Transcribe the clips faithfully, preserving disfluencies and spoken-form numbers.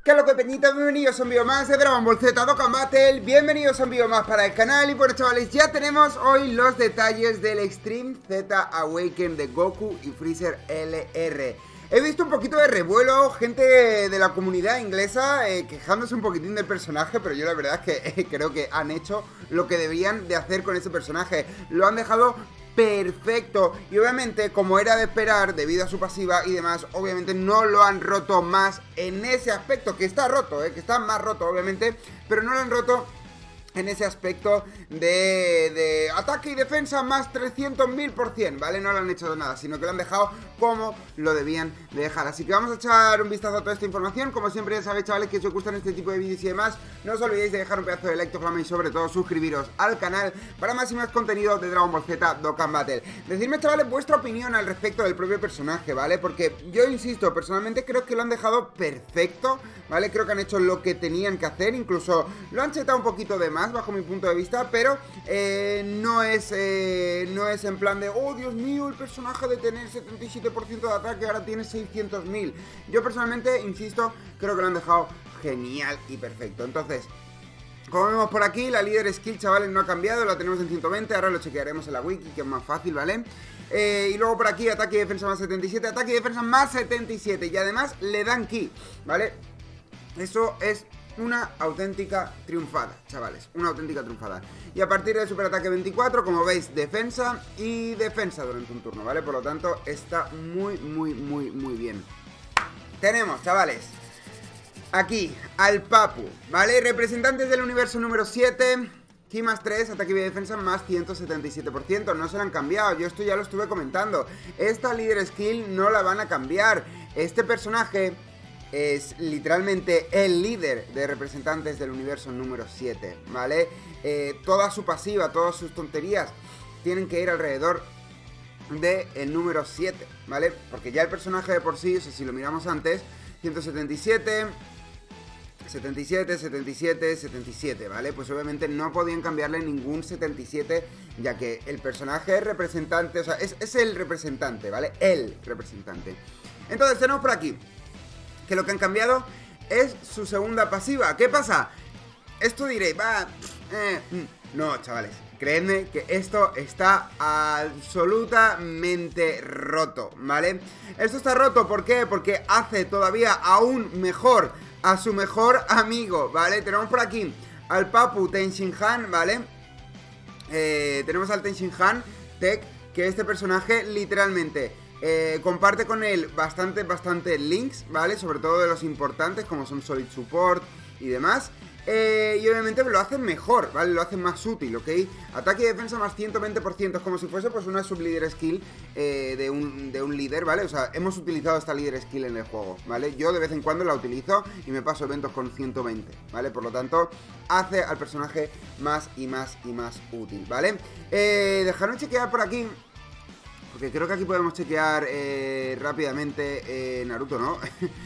¿Qué es lo que peñita? Bienvenidos a un vídeo más de Dragon Ball Z Dokkan Battle. Bienvenidos a un vídeo más para el canal. Y bueno, chavales, ya tenemos hoy los detalles del Extreme Z Awaken de Goku y Freezer L R. He visto un poquito de revuelo, gente de la comunidad inglesa eh, quejándose un poquitín del personaje, pero yo la verdad es que eh, creo que han hecho lo que debían de hacer con ese personaje. Lo han dejado perfecto, y obviamente, como era de esperar, debido a su pasiva y demás, obviamente no lo han roto más en ese aspecto, que está roto, eh, que está más roto obviamente, pero no lo han roto en ese aspecto de, de ataque y defensa más trescientos mil por cien, ¿vale? No lo han hecho de nada, sino que lo han dejado como lo debían de dejar. Así que vamos a echar un vistazo a toda esta información. Como siempre ya sabéis, chavales, que si os gustan este tipo de vídeos y demás, no os olvidéis de dejar un pedazo de like, to flama y sobre todo suscribiros al canal para más y más contenido de Dragon Ball Z Dokkan Battle. Decidme, chavales, vuestra opinión al respecto del propio personaje, ¿vale? Porque yo insisto, personalmente creo que lo han dejado perfecto, ¿vale? Creo que han hecho lo que tenían que hacer, incluso lo han chetado un poquito de más bajo mi punto de vista, pero eh, no es eh, no es en plan de oh Dios mío, el personaje de tener setenta y siete por ciento de ataque ahora tiene seiscientos mil. Yo personalmente, insisto, creo que lo han dejado genial y perfecto. Entonces, como vemos por aquí, la líder skill, chavales, no ha cambiado, la tenemos en ciento veinte, ahora lo chequearemos en la wiki, que es más fácil, ¿vale? Eh, y luego por aquí, ataque y defensa más setenta y siete, ataque y defensa más setenta y siete, y además le dan ki, ¿vale? Eso es una auténtica triunfada, chavales, una auténtica triunfada. Y a partir del superataque veinticuatro, como veis, defensa y defensa durante un turno, ¿vale? Por lo tanto, está muy, muy, muy, muy bien. Tenemos, chavales, aquí al Papu, ¿vale? Representantes del universo número siete, ki más tres, ataque y defensa más ciento setenta y siete por ciento. No se la han cambiado, yo esto ya lo estuve comentando. Esta líder skill no la van a cambiar. Este personaje es literalmente el líder de representantes del universo número siete, ¿vale? Eh, toda su pasiva, todas sus tonterías tienen que ir alrededor del número siete, ¿vale? Porque ya el personaje de por sí, o sea, si lo miramos antes, ciento setenta y siete, setenta y siete, setenta y siete, setenta y siete, ¿vale? Pues obviamente no podían cambiarle ningún setenta y siete, ya que el personaje es representante, o sea, es, es el representante, ¿vale? El representante. Entonces tenemos por aquí que lo que han cambiado es su segunda pasiva. ¿Qué pasa? Esto diréis, va, eh, no, chavales, creedme que esto está absolutamente roto, ¿vale? Esto está roto, ¿por qué? Porque hace todavía aún mejor a su mejor amigo, ¿vale? Tenemos por aquí al Papu Tenshinhan, ¿vale? Eh, tenemos al Tenshinhan Tech, que este personaje literalmente Eh, comparte con él bastante, bastante links, ¿vale? Sobre todo de los importantes, como son Solid Support y demás. Eh, y obviamente lo hacen mejor, ¿vale? Lo hacen más útil, ¿ok? Ataque y defensa más ciento veinte por ciento, es como si fuese pues una sublíder skill eh, de, un, de un líder, ¿vale? O sea, hemos utilizado esta líder skill en el juego, ¿vale? Yo de vez en cuando la utilizo y me paso eventos con ciento veinte, ¿vale? Por lo tanto, hace al personaje más y más y más útil, ¿vale? Eh, dejaron chequear por aquí, porque creo que aquí podemos chequear eh, rápidamente eh, Naruto, ¿no?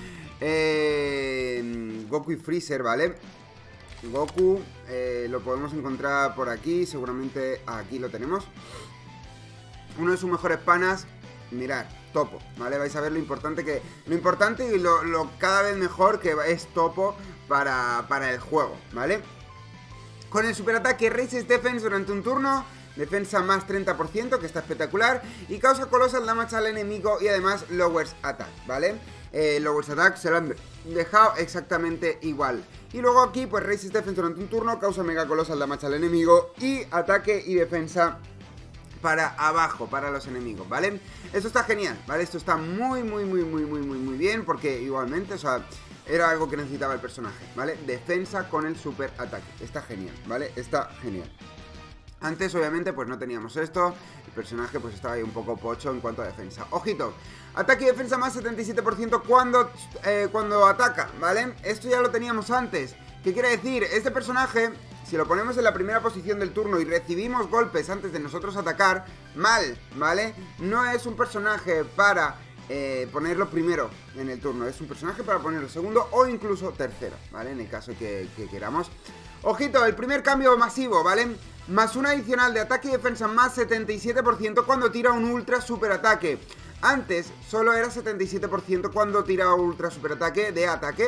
eh, Goku y Freezer, ¿vale? Goku eh, lo podemos encontrar por aquí, seguramente aquí lo tenemos. Uno de sus mejores panas, mirad, Topo, ¿vale? Vais a ver lo importante que lo importante y lo, lo cada vez mejor que es Topo para, para el juego, ¿vale? Con el superataque Raises Defense durante un turno, defensa más treinta por ciento, que está espectacular, y causa Colossal Damage al enemigo y además Lowers Attack, ¿vale? Eh, Lowers Attack se lo han dejado exactamente igual. Y luego aquí, pues Raises Defense durante un turno, causa Mega Colossal Damage al enemigo y ataque y defensa para abajo, para los enemigos, ¿vale? Esto está genial, ¿vale? Esto está muy, muy, muy, muy, muy, muy, muy bien, porque igualmente, o sea, era algo que necesitaba el personaje, ¿vale? Defensa con el super ataque, está genial, ¿vale? Está genial. Antes, obviamente, pues no teníamos esto. El personaje pues estaba ahí un poco pocho en cuanto a defensa. Ojito, ataque y defensa más setenta y siete por ciento cuando, eh, cuando ataca, ¿vale? Esto ya lo teníamos antes. ¿Qué quiere decir? Este personaje, si lo ponemos en la primera posición del turno y recibimos golpes antes de nosotros atacar, mal, ¿vale? No es un personaje para eh, ponerlo primero en el turno. Es un personaje para ponerlo segundo o incluso tercero, ¿vale? En el caso que, que queramos. Ojito, el primer cambio masivo, ¿vale? Más un adicional de ataque y defensa más setenta y siete por ciento cuando tira un ultra super ataque. Antes solo era setenta y siete por ciento cuando tiraba ultra super ataque de ataque.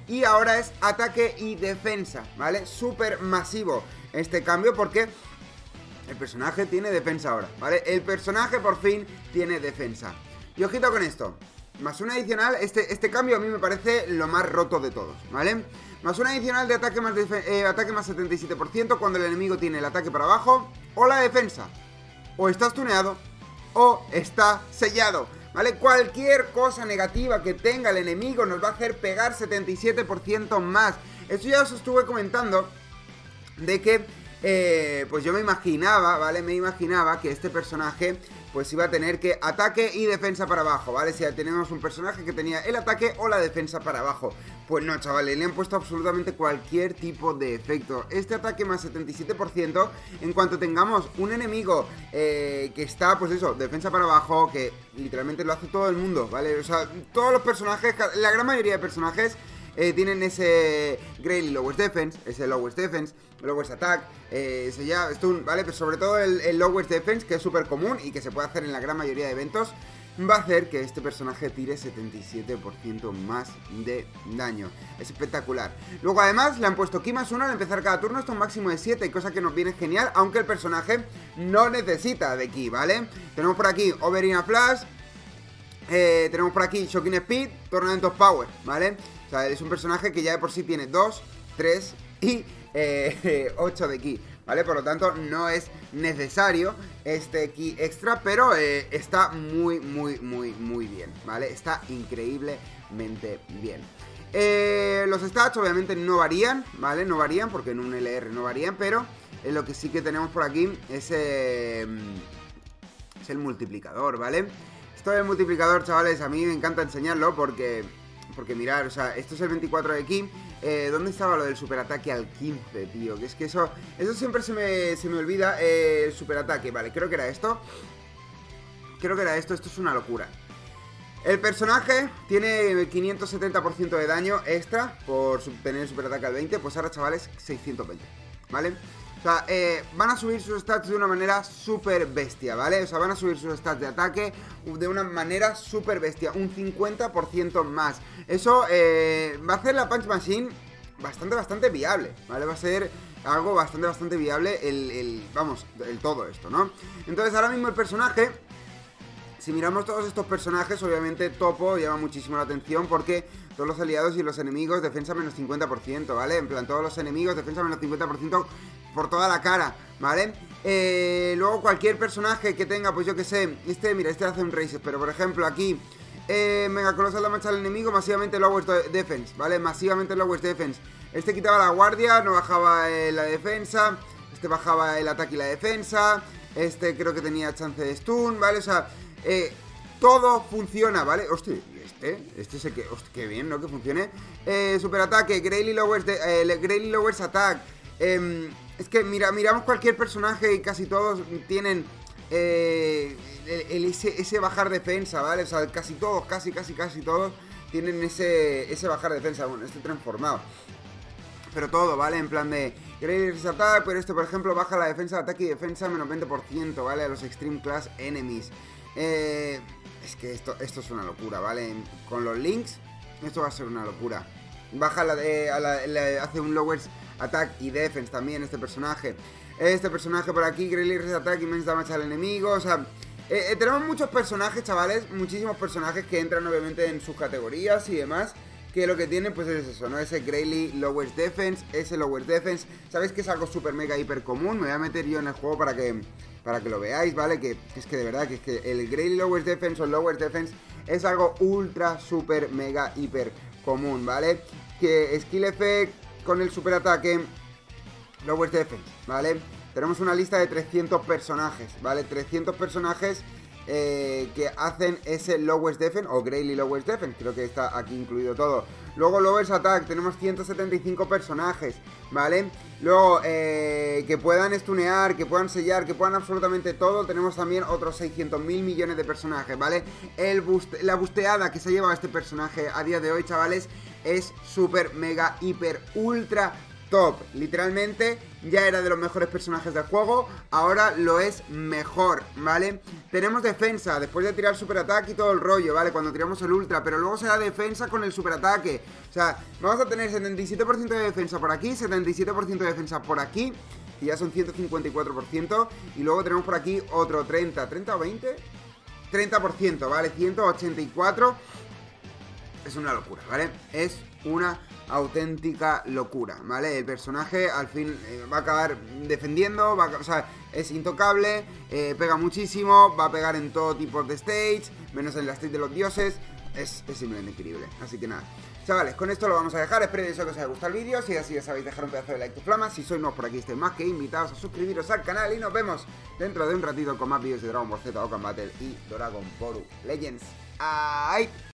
y ahora es ataque y defensa, ¿vale? Súper masivo este cambio porque el personaje tiene defensa ahora, ¿vale? El personaje por fin tiene defensa. Y ojito con esto, más un adicional, este, este cambio a mí me parece lo más roto de todos, ¿vale? Más un adicional de ataque más, eh, ataque más setenta y siete por ciento cuando el enemigo tiene el ataque para abajo o la defensa. O está stuneado o está sellado, ¿vale? Cualquier cosa negativa que tenga el enemigo nos va a hacer pegar setenta y siete por ciento más. Esto ya os estuve comentando de que, eh, pues yo me imaginaba, ¿vale? Me imaginaba que este personaje pues iba a tener que ataque y defensa para abajo, ¿vale? Si tenemos un personaje que tenía el ataque o la defensa para abajo. Pues no, chavales, le han puesto absolutamente cualquier tipo de efecto. Este ataque más setenta y siete por ciento, en cuanto tengamos un enemigo eh, que está, pues eso, defensa para abajo, que literalmente lo hace todo el mundo, ¿vale? O sea, todos los personajes, la gran mayoría de personajes eh, tienen ese Greatly Lowest Defense, ese Lowest Defense, Lowest Attack, eh, ese ya Stun, ¿vale? Pero sobre todo el, el Lowest Defense, que es súper común y que se puede hacer en la gran mayoría de eventos, va a hacer que este personaje tire setenta y siete por ciento más de daño. Es espectacular. Luego además le han puesto ki más uno al empezar cada turno, esto es un máximo de siete, cosa que nos viene genial, aunque el personaje no necesita de ki, ¿vale? Tenemos por aquí Overina Flash, eh, tenemos por aquí Shocking Speed, Tornado Power, ¿vale? O sea, es un personaje que ya de por sí tiene dos, tres y eh, ocho de ki, ¿vale? Por lo tanto, no es necesario este ki extra, pero eh, está muy, muy, muy, muy bien, ¿vale? Está increíblemente bien. Eh, los stats obviamente no varían, ¿vale? No varían porque en un L R no varían, pero eh, lo que sí que tenemos por aquí es, eh, es el multiplicador, ¿vale? Esto del multiplicador, chavales, a mí me encanta enseñarlo porque... Porque mirad, o sea, esto es el veinticuatro de ki. eh, ¿Dónde estaba lo del superataque al quince, tío? Que es que eso Eso siempre se me, se me olvida. eh, El superataque, vale, creo que era esto. Creo que era esto, esto es una locura. El personaje tiene quinientos setenta por ciento de daño extra por tener el superataque al veinte. Pues ahora, chavales, seiscientos veinte, ¿vale? O sea, eh, van a subir sus stats de una manera súper bestia, ¿vale? O sea, van a subir sus stats de ataque de una manera súper bestia, un cincuenta por ciento más. Eso eh, va a hacer la Punch Machine bastante, bastante viable, ¿vale? Va a ser algo bastante, bastante viable el, el vamos, el todo esto, ¿no? Entonces, ahora mismo el personaje... Si miramos todos estos personajes, obviamente Topo llama muchísimo la atención porque todos los aliados y los enemigos defensa menos cincuenta por ciento, ¿vale? En plan, todos los enemigos defensa menos cincuenta por ciento por toda la cara, ¿vale? Eh, luego cualquier personaje que tenga, pues yo que sé, este, mira, este hace un race, pero por ejemplo aquí, eh, Mega Colosal la mancha al enemigo, masivamente lowest defense, ¿vale? Masivamente lowest defense. Este quitaba la guardia, no bajaba eh, la defensa, este bajaba el ataque y la defensa, este creo que tenía chance de stun, ¿vale? O sea... Eh, todo funciona, ¿vale? Hostia, ¿y este? Este sé que... Hostia, qué bien, ¿no? Que funcione. Eh, superataque, Greatly Lowest, eh, Greatly Lowest Attack. Eh, es que mira, miramos cualquier personaje y casi todos tienen eh, el, el, ese, ese bajar defensa, ¿vale? O sea, casi todos, casi, casi, casi todos tienen ese, ese bajar defensa. Bueno, este transformado. Pero todo, ¿vale? En plan de Greatly Lowest Attack, pero este, por ejemplo, baja la defensa, ataque y defensa menos veinte por ciento, ¿vale? A los Extreme Class Enemies. Eh, es que esto, esto es una locura, ¿vale? Con los links, esto va a ser una locura. Baja la de, a la, la, hace un lowest attack y defense también este personaje. Este personaje por aquí, Greatly Attack, immense damage al enemigo. O sea, eh, eh, tenemos muchos personajes, chavales, muchísimos personajes que entran obviamente en sus categorías y demás. Que lo que tienen pues es eso, ¿no? Ese Greatly Lowest Defense, ese Lowest Defense. Sabéis que es algo súper mega hiper común. Me voy a meter yo en el juego para que para que lo veáis, ¿vale? Que, que es que de verdad que es que el Greatly Lowest Defense o el Lowest Defense es algo ultra super mega hiper común, ¿vale? Que Skill Effect con el super ataque, Lowest Defense, ¿vale? Tenemos una lista de trescientos personajes, ¿vale? trescientos personajes Eh, que hacen ese Lowest Defense o Greatly Lowest Defense, creo que está aquí incluido todo. Luego Lowest Attack, tenemos ciento setenta y cinco personajes, ¿vale? Luego eh, que puedan stunear, que puedan sellar, que puedan absolutamente todo. Tenemos también otros seiscientos mil millones de personajes, ¿vale? El boost, la busteada que se ha llevado este personaje a día de hoy, chavales, es súper mega hiper ultra top, literalmente ya era de los mejores personajes del juego, ahora lo es mejor, ¿vale? Tenemos defensa, después de tirar superataque y todo el rollo, ¿vale? Cuando tiramos el ultra, pero luego se da defensa con el superataque. O sea, vamos a tener setenta y siete por ciento de defensa por aquí, setenta y siete por ciento de defensa por aquí, y ya son ciento cincuenta y cuatro por ciento, y luego tenemos por aquí otro treinta, ¿treinta o veinte? treinta por ciento, ¿vale? ciento ochenta y cuatro. Es una locura, ¿vale? Es una auténtica locura, ¿vale? El personaje al fin eh, va a acabar defendiendo, va a, o sea, es intocable, eh, pega muchísimo, va a pegar en todo tipo de stage, menos en la stage de los dioses. Es, es simplemente increíble, así que nada. Chavales, con esto lo vamos a dejar, espero que os haya gustado el vídeo, si es así ya sabéis dejar un pedazo de like tu flama, si sois nuevos por aquí estáis más que invitados a suscribiros al canal y nos vemos dentro de un ratito con más vídeos de Dragon Ball Z, Dokkan Battle y Dragon Ball Legends. ¡Ay!